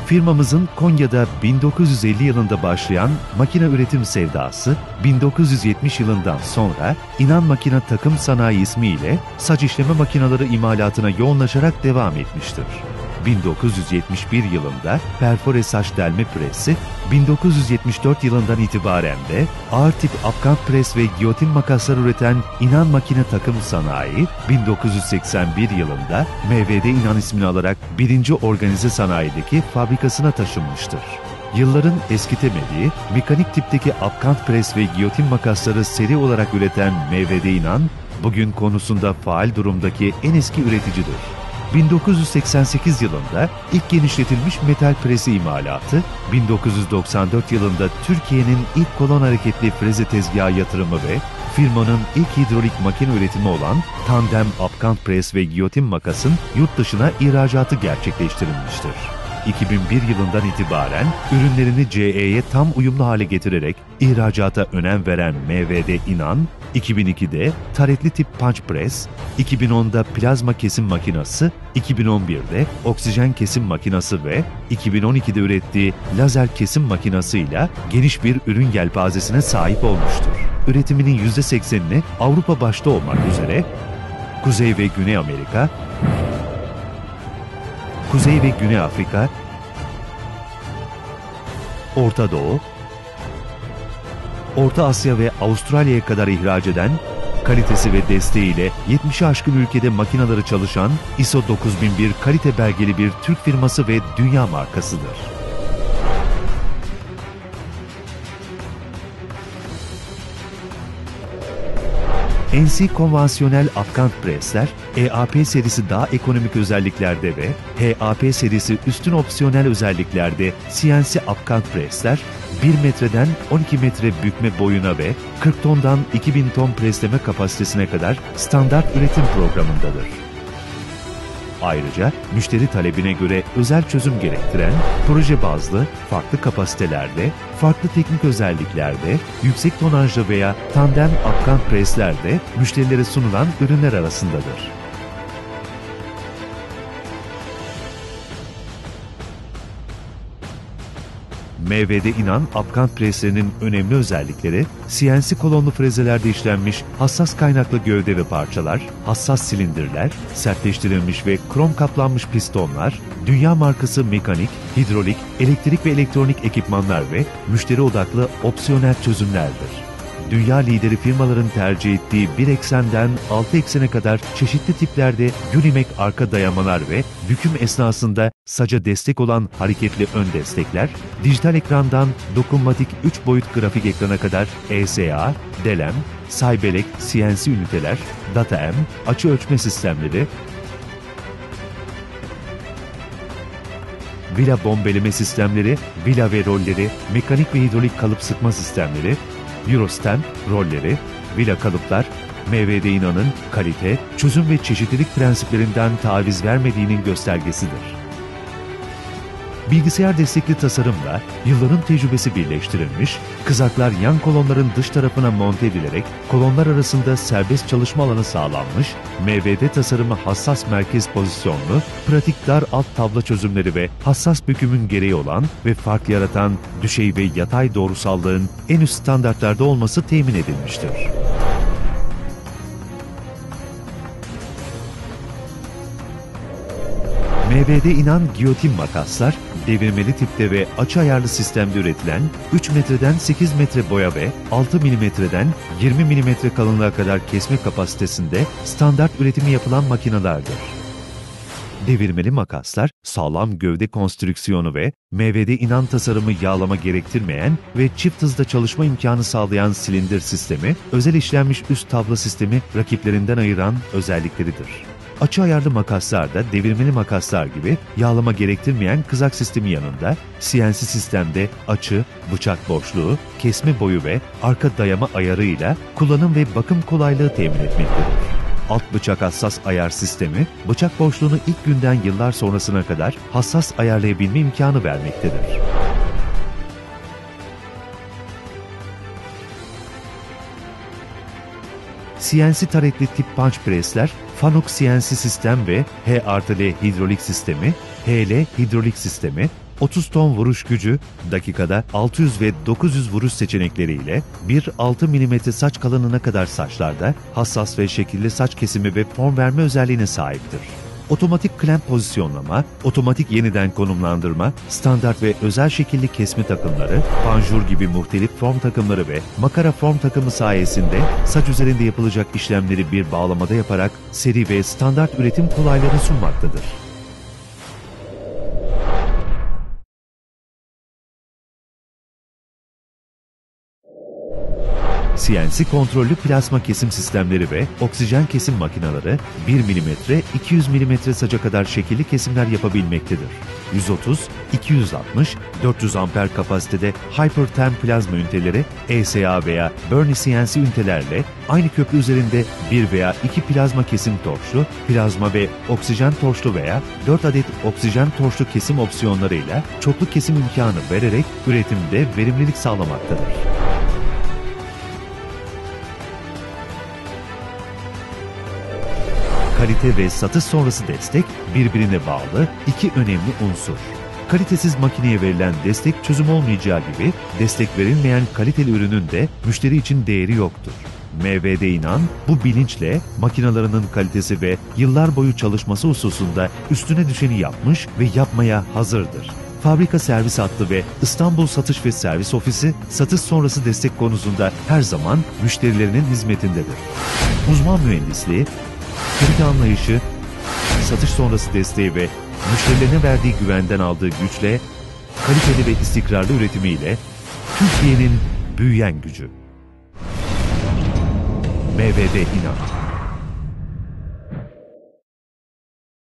Firmamızın Konya'da 1950 yılında başlayan makine üretim sevdası, 1970 yılından sonra İnan Makine Takım Sanayi ismiyle saç işleme makineleri imalatına yoğunlaşarak devam etmiştir. 1971 yılında perfore saç delme presi, 1974 yılından itibaren de ağır tip apkant pres ve giyotin makaslar üreten İnan Makine Takım Sanayi, 1981 yılında MVD İnan ismini alarak 1. Organize Sanayi'deki fabrikasına taşınmıştır. Yılların eskitemediği, mekanik tipteki apkant pres ve giyotin makasları seri olarak üreten MVD İnan, bugün konusunda faal durumdaki en eski üreticidir. 1988 yılında ilk genişletilmiş metal presi imalatı, 1994 yılında Türkiye'nin ilk kolon hareketli freze tezgahı yatırımı ve firmanın ilk hidrolik makine üretimi olan tandem apkant pres ve giyotin makasın yurt dışına ihracatı gerçekleştirilmiştir. 2001 yılından itibaren ürünlerini CE'ye tam uyumlu hale getirerek ihracata önem veren MVD İnan, 2002'de taretli tip punch press, 2010'da plazma kesim makinası, 2011'de oksijen kesim makinası ve 2012'de ürettiği lazer kesim makinasıyla geniş bir ürün yelpazesine sahip olmuştur. Üretiminin %80'ini Avrupa başta olmak üzere Kuzey ve Güney Amerika, Kuzey ve Güney Afrika, Orta Doğu, Orta Asya ve Avustralya'ya kadar ihraç eden, kalitesi ve desteğiyle 70'i aşkın ülkede makineleri çalışan ISO 9001 kalite belgeli bir Türk firması ve dünya markasıdır. NC konvansiyonel apkant presler, EAP serisi daha ekonomik özelliklerde ve HAP serisi üstün opsiyonel özelliklerde CNC apkant presler, 1 metreden 12 metre bükme boyuna ve 40 tondan 2000 ton presleme kapasitesine kadar standart üretim programındadır. Ayrıca müşteri talebine göre özel çözüm gerektiren, proje bazlı, farklı kapasitelerde, farklı teknik özelliklerde, yüksek tonajlı veya tandem apkant preslerde müşterilere sunulan ürünler arasındadır. MVD İnan apkant preslerinin önemli özellikleri, CNC kolonlu frezelerde işlenmiş hassas kaynaklı gövde ve parçalar, hassas silindirler, sertleştirilmiş ve krom kaplanmış pistonlar, dünya markası mekanik, hidrolik, elektrik ve elektronik ekipmanlar ve müşteri odaklı opsiyonel çözümlerdir. Dünya lideri firmaların tercih ettiği bir eksenden 6 eksene kadar çeşitli tiplerde Unimek arka dayamalar ve büküm esnasında saca destek olan hareketli ön destekler, dijital ekrandan dokunmatik 3 boyut grafik ekrana kadar ESA, DELEM, Saybelek, CNC üniteler, DataM, açı ölçme sistemleri, vila bombeleme sistemleri, vila ve rolleri, mekanik ve hidrolik kalıp sıkma sistemleri, Eurostamp, rolleri, vila kalıplar, MVD İnan'ın kalite, çözüm ve çeşitlilik prensiplerinden taviz vermediğinin göstergesidir. Bilgisayar destekli tasarımla yılların tecrübesi birleştirilmiş, kızaklar yan kolonların dış tarafına monte edilerek kolonlar arasında serbest çalışma alanı sağlanmış, MVD tasarımı hassas merkez pozisyonlu, pratik dar alt tabla çözümleri ve hassas bükümün gereği olan ve fark yaratan düşey ve yatay doğrusallığın en üst standartlarda olması temin edilmiştir. MVD İnan giyotin makaslar, devirmeli tipte ve açı ayarlı sistemde üretilen 3 metreden 8 metre boya ve 6 milimetreden 20 milimetre kalınlığa kadar kesme kapasitesinde standart üretimi yapılan makinelerdir. Devirmeli makaslar, sağlam gövde konstrüksiyonu ve MVD İnan tasarımı yağlama gerektirmeyen ve çift hızda çalışma imkanı sağlayan silindir sistemi, özel işlenmiş üst tabla sistemi rakiplerinden ayıran özellikleridir. Açı ayarlı makaslar da devirmeli makaslar gibi yağlama gerektirmeyen kızak sistemi yanında CNC sistemde açı, bıçak boşluğu, kesme boyu ve arka dayama ayarıyla kullanım ve bakım kolaylığı temin etmektedir. Alt bıçak hassas ayar sistemi, bıçak boşluğunu ilk günden yıllar sonrasına kadar hassas ayarlayabilme imkanı vermektedir. CNC taretli tip punch presler, Fanuc CNC sistem ve H+L hidrolik sistemi, HL hidrolik sistemi, 30 ton vuruş gücü, dakikada 600 ve 900 vuruş seçenekleriyle 1-6 mm saç kalınlığına kadar saçlarda hassas ve şekilli saç kesimi ve form verme özelliğine sahiptir. Otomatik klemp pozisyonlama, otomatik yeniden konumlandırma, standart ve özel şekilli kesme takımları, panjur gibi muhtelif form takımları ve makara form takımı sayesinde saç üzerinde yapılacak işlemleri bir bağlamada yaparak seri ve standart üretim kolaylığı sunmaktadır. CNC kontrollü plasma kesim sistemleri ve oksijen kesim makineleri 1 mm, 200 mm saca kadar şekilli kesimler yapabilmektedir. 130, 260, 400 amper kapasitede Hypertherm plazma üniteleri, ESA veya Bernie CNC ünitelerle aynı köprü üzerinde 1 veya 2 plazma kesim torçlu, plazma ve oksijen torçlu veya 4 adet oksijen torçlu kesim opsiyonlarıyla çoklu kesim imkanı vererek üretimde verimlilik sağlamaktadır. Kalite ve satış sonrası destek birbirine bağlı iki önemli unsur. Kalitesiz makineye verilen destek çözüm olmayacağı gibi destek verilmeyen kaliteli ürünün de müşteri için değeri yoktur. MVD İnan bu bilinçle makinalarının kalitesi ve yıllar boyu çalışması hususunda üstüne düşeni yapmış ve yapmaya hazırdır. Fabrika servis hattı ve İstanbul Satış ve Servis Ofisi satış sonrası destek konusunda her zaman müşterilerinin hizmetindedir. Uzman mühendisliği, kalite anlayışı, satış sonrası desteği ve müşterilerine verdiği güvenden aldığı güçle, kaliteli ve istikrarlı üretimiyle Türkiye'nin büyüyen gücü. MVD İnan.